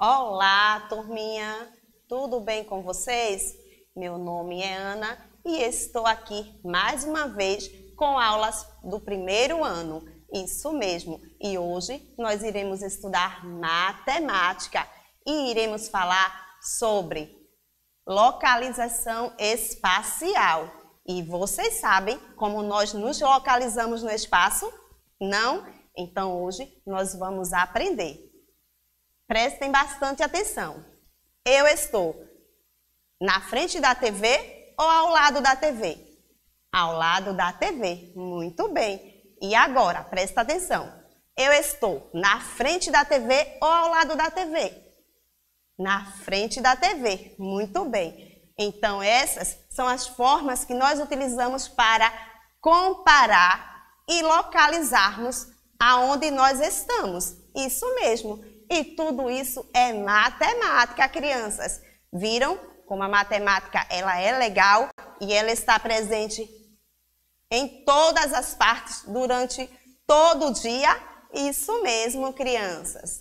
Olá, turminha! Tudo bem com vocês? Meu nome é Ana e estou aqui mais uma vez com aulas do primeiro ano. Isso mesmo! E hoje nós iremos estudar matemática e iremos falar sobre localização espacial. E vocês sabem como nós nos localizamos no espaço? Não? Então hoje nós vamos aprender. Prestem bastante atenção. Eu estou na frente da TV ou ao lado da TV? Ao lado da TV. Muito bem. E agora, presta atenção. Eu estou na frente da TV ou ao lado da TV? Na frente da TV. Muito bem. Então, essas são as formas que nós utilizamos para comparar e localizarmos aonde nós estamos. Isso mesmo. E tudo isso é matemática, crianças. Viram como a matemática ela é legal e ela está presente em todas as partes durante todo o dia? Isso mesmo, crianças.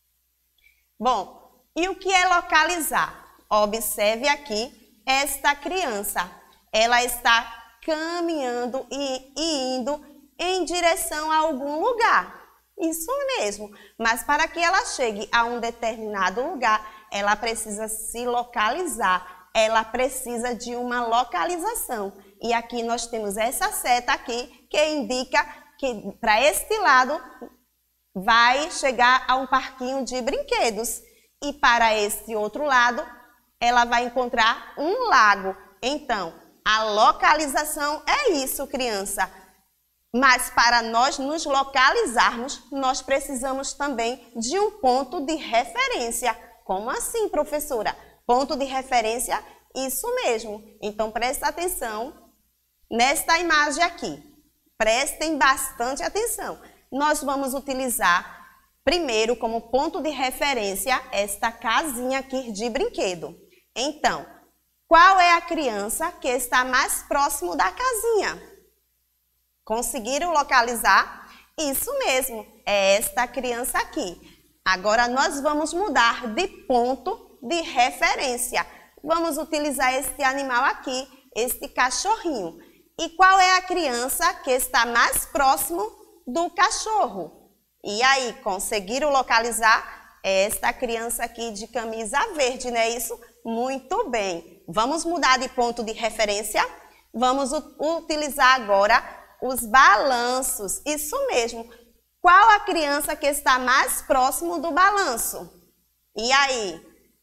Bom, e o que é localizar? Observe aqui esta criança. Ela está caminhando e indo em direção a algum lugar. Isso mesmo, mas para que ela chegue a um determinado lugar, ela precisa se localizar, ela precisa de uma localização. E aqui nós temos essa seta aqui que indica que para este lado vai chegar a um parquinho de brinquedos. E para este outro lado, ela vai encontrar um lago. Então, a localização é isso, criança. Mas para nós nos localizarmos, nós precisamos também de um ponto de referência. Como assim, professora? Ponto de referência? Isso mesmo. Então, presta atenção nesta imagem aqui. Prestem bastante atenção. Nós vamos utilizar primeiro como ponto de referência esta casinha aqui de brinquedo. Então, qual é a criança que está mais próximo da casinha? Conseguiram localizar? Isso mesmo, é esta criança aqui. Agora nós vamos mudar de ponto de referência. Vamos utilizar este animal aqui, este cachorrinho. E qual é a criança que está mais próximo do cachorro? E aí, conseguiram localizar? É esta criança aqui de camisa verde, não é isso? Muito bem. Vamos mudar de ponto de referência? Vamos utilizar agora os balanços, isso mesmo. Qual a criança que está mais próximo do balanço? E aí?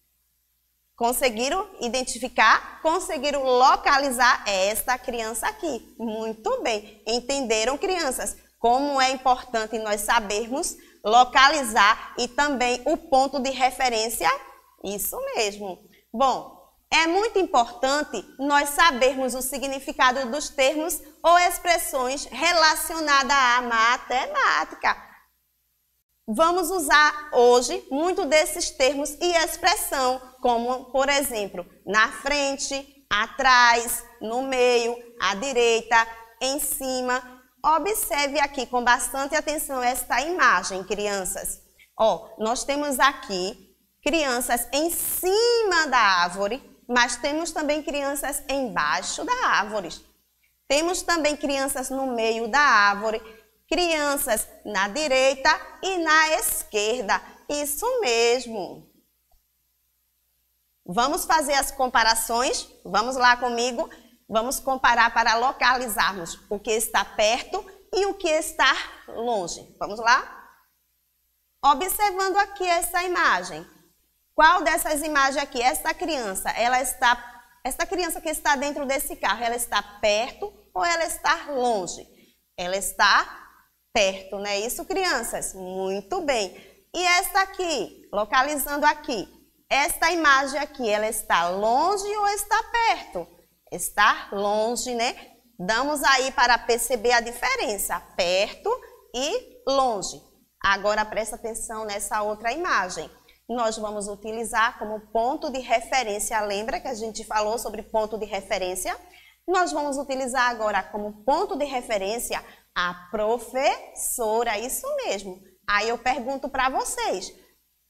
Conseguiram identificar? Conseguiram localizar esta criança aqui? Muito bem. Entenderam, crianças? Como é importante nós sabermos localizar e também o ponto de referência? Isso mesmo. Bom, é muito importante nós sabermos o significado dos termos ou expressões relacionadas à matemática. Vamos usar hoje muito desses termos e expressão, como, por exemplo, na frente, atrás, no meio, à direita, em cima. Observe aqui com bastante atenção esta imagem, crianças. Nós temos aqui crianças em cima da árvore, mas temos também crianças embaixo da árvore. Temos também crianças no meio da árvore, crianças na direita e na esquerda. Isso mesmo. Vamos fazer as comparações? Vamos lá comigo? Vamos comparar para localizarmos o que está perto e o que está longe. Vamos lá? Observando aqui essa imagem. Qual dessas imagens aqui, esta criança que está dentro desse carro, ela está perto ou ela está longe? Ela está perto, não é isso, crianças? Muito bem. E esta aqui, localizando aqui, esta imagem aqui, ela está longe ou está perto? Está longe, né? Damos aí para perceber a diferença, perto e longe. Agora presta atenção nessa outra imagem. Nós vamos utilizar como ponto de referência, lembra que a gente falou sobre ponto de referência? Nós vamos utilizar agora como ponto de referência a professora, isso mesmo. Aí eu pergunto para vocês,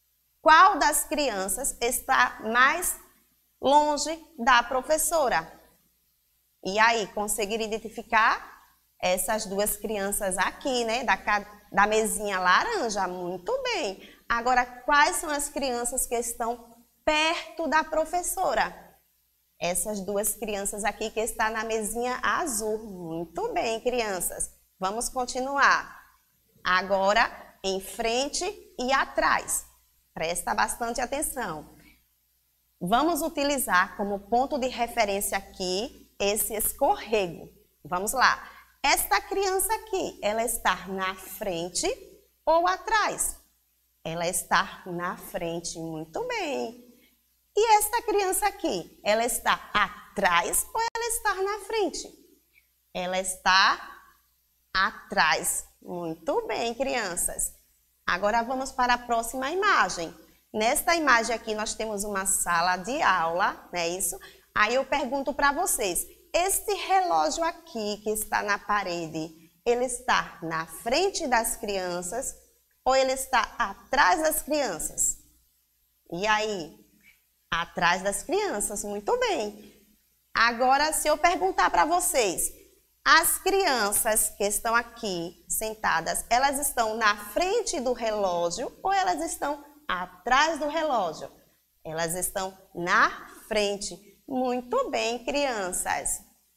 qual das crianças está mais longe da professora? E aí, conseguiram identificar essas duas crianças aqui, né? Da mesinha laranja? Muito bem. Agora, quais são as crianças que estão perto da professora? Essas duas crianças aqui que estão na mesinha azul. Muito bem, crianças. Vamos continuar. Agora, em frente e atrás. Presta bastante atenção. Vamos utilizar como ponto de referência aqui esse escorrego. Vamos lá. Esta criança aqui, ela está na frente ou atrás? Ela está na frente, muito bem. E esta criança aqui, ela está atrás ou ela está na frente? Ela está atrás. Muito bem, crianças. Agora vamos para a próxima imagem. Nesta imagem aqui nós temos uma sala de aula, não é isso? Aí eu pergunto para vocês, este relógio aqui que está na parede, ele está na frente das crianças ou ele está atrás das crianças? E aí? Atrás das crianças, muito bem. Agora, se eu perguntar para vocês, as crianças que estão aqui sentadas, elas estão na frente do relógio ou elas estão atrás do relógio? Elas estão na frente. Muito bem, crianças.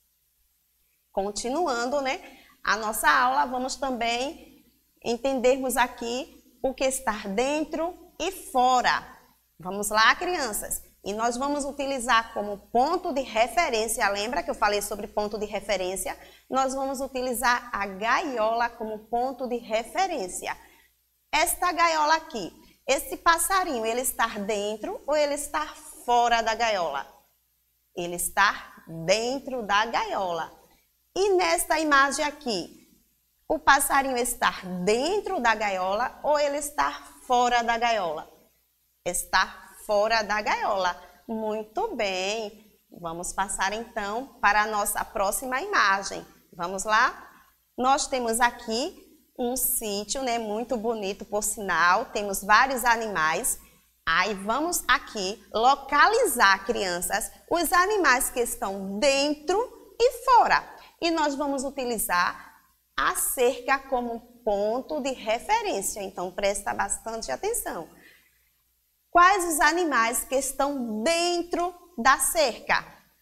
Continuando, né, a nossa aula, vamos também entendermos aqui o que está dentro e fora. Vamos lá, crianças? E nós vamos utilizar como ponto de referência, lembra que eu falei sobre ponto de referência? Nós vamos utilizar a gaiola como ponto de referência. Esta gaiola aqui, esse passarinho, ele está dentro ou ele está fora da gaiola? Ele está dentro da gaiola. E nesta imagem aqui, o passarinho está dentro da gaiola ou ele está fora da gaiola? Está fora da gaiola. Muito bem. Vamos passar então para a nossa próxima imagem. Vamos lá? Nós temos aqui um sítio, né, muito bonito, por sinal. Temos vários animais. Aí vamos aqui localizar, crianças, os animais que estão dentro e fora. E nós vamos utilizar a cerca como ponto de referência. Então, presta bastante atenção. Quais os animais que estão dentro da cerca?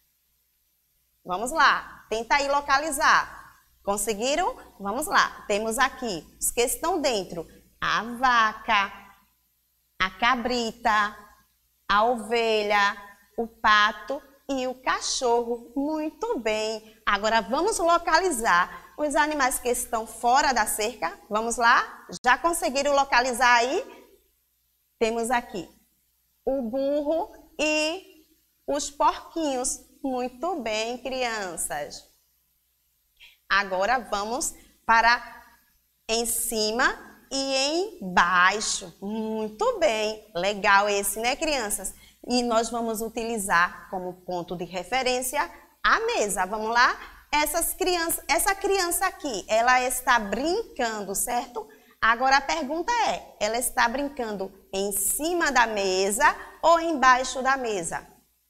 Vamos lá, tenta aí localizar. Conseguiram? Vamos lá, temos aqui os que estão dentro. A vaca, a cabrita, a ovelha, o pato e o cachorro. Muito bem. Agora vamos localizar os animais que estão fora da cerca. Vamos lá? Já conseguiram localizar aí? Temos aqui o burro e os porquinhos. Muito bem, crianças. Agora vamos para em cima e embaixo. Muito bem. Legal esse, né, crianças? E nós vamos utilizar como ponto de referência a mesa. Vamos lá? Essa criança aqui, ela está brincando, certo? Agora a pergunta é, ela está brincando em cima da mesa ou embaixo da mesa?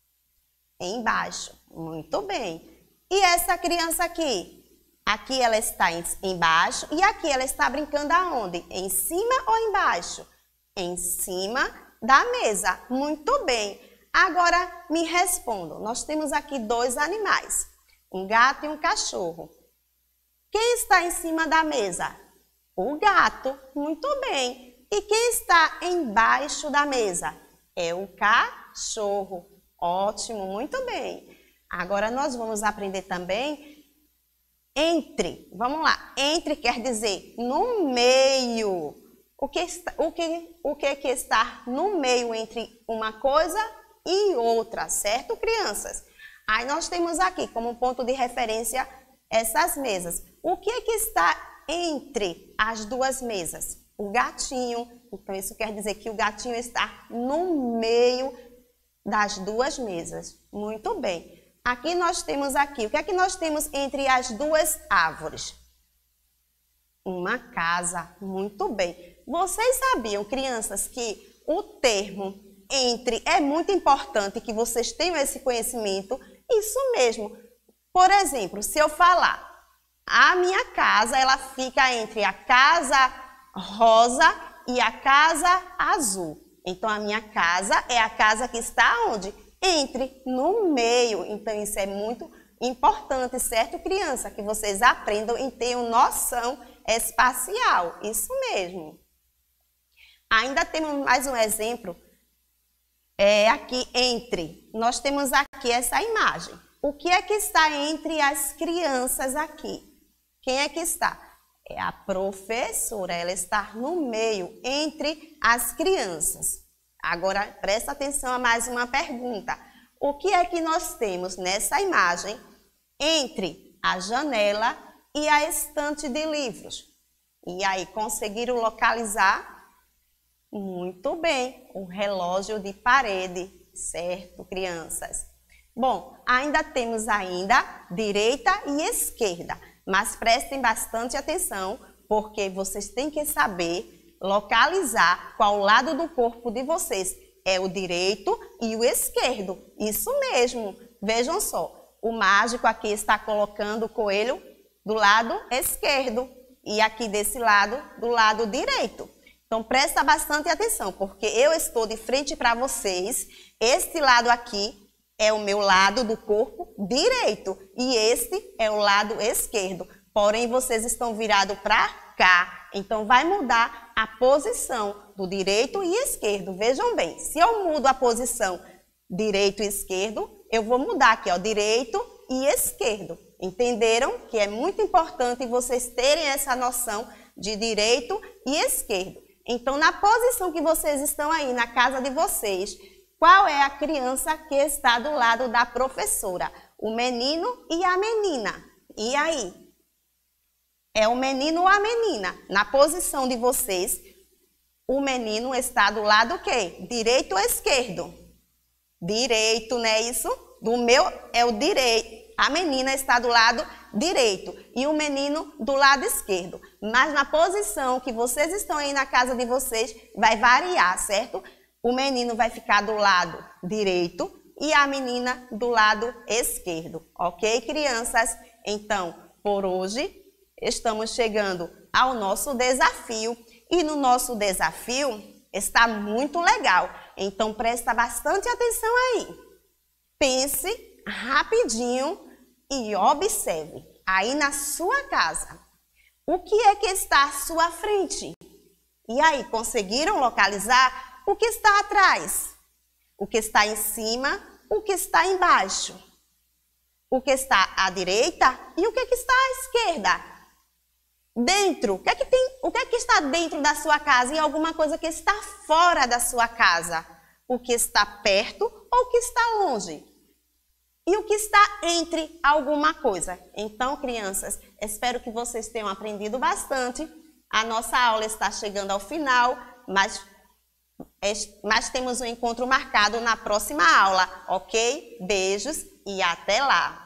Embaixo. Muito bem. E essa criança aqui? Aqui ela está embaixo e aqui ela está brincando aonde? Em cima ou embaixo? Em cima da mesa. Muito bem. Agora me respondam. Nós temos aqui dois animais, um gato e um cachorro. Quem está em cima da mesa? O gato. Muito bem. E quem está embaixo da mesa? É o cachorro. Ótimo, muito bem. Agora nós vamos aprender também entre. Vamos lá. Entre quer dizer no meio. O que está no meio entre uma coisa e outra, certo, crianças? Aí nós temos aqui como ponto de referência essas mesas. O que está entre as duas mesas? O gatinho. Então isso quer dizer que o gatinho está no meio das duas mesas. Muito bem. Aqui nós temos aqui. O que é que nós temos entre as duas árvores? Uma casa. Muito bem. Vocês sabiam, crianças, que o termo entre é muito importante que vocês tenham esse conhecimento. Isso mesmo. Por exemplo, se eu falar, a minha casa, ela fica entre a casa rosa e a casa azul. Então, a minha casa é a casa que está onde? Entre, no meio. Então, isso é muito importante, certo, criança? Que vocês aprendam e tenham noção espacial. Isso mesmo. Ainda temos mais um exemplo. Aqui entre. Nós temos aqui essa imagem. O que é que está entre as crianças aqui? Quem é que está? É a professora, ela está no meio, entre as crianças. Agora, presta atenção a mais uma pergunta. O que é que nós temos nessa imagem entre a janela e a estante de livros? E aí, conseguiram localizar? Muito bem, o relógio de parede, certo, crianças? Bom, ainda temos direita e esquerda. Mas prestem bastante atenção, porque vocês têm que saber localizar qual lado do corpo de vocês é o direito e o esquerdo. Isso mesmo. Vejam só, o mágico aqui está colocando o coelho do lado esquerdo e aqui desse lado, do lado direito. Então, presta bastante atenção, porque eu estou de frente para vocês. Este lado aqui é o meu lado do corpo direito e este é o lado esquerdo. Porém, vocês estão virados para cá. Então, vai mudar a posição do direito e esquerdo. Vejam bem, se eu mudo a posição direito e esquerdo, eu vou mudar aqui, ó, direito e esquerdo. Entenderam que é muito importante vocês terem essa noção de direito e esquerdo. Então, na posição que vocês estão aí, na casa de vocês, qual é a criança que está do lado da professora? O menino e a menina. E aí? É o menino ou a menina? Na posição de vocês, o menino está do lado o quê? Direito ou esquerdo? Direito, não é isso? Do meu é o direito. A menina está do lado direito e o menino do lado esquerdo. Mas na posição que vocês estão aí na casa de vocês, vai variar, certo? O menino vai ficar do lado direito e a menina do lado esquerdo. Ok, crianças? Então, por hoje, estamos chegando ao nosso desafio. E no nosso desafio está muito legal. Então, presta bastante atenção aí. Pense rapidinho e observe aí na sua casa. O que é que está à sua frente? E aí, conseguiram localizar? O que está atrás? O que está em cima? O que está embaixo? O que está à direita? E o que está à esquerda? Dentro, o que é que está dentro da sua casa e alguma coisa que está fora da sua casa? O que está perto ou o que está longe? E o que está entre alguma coisa? Então, crianças, espero que vocês tenham aprendido bastante. A nossa aula está chegando ao final, mas temos um encontro marcado na próxima aula, ok? Beijos e até lá!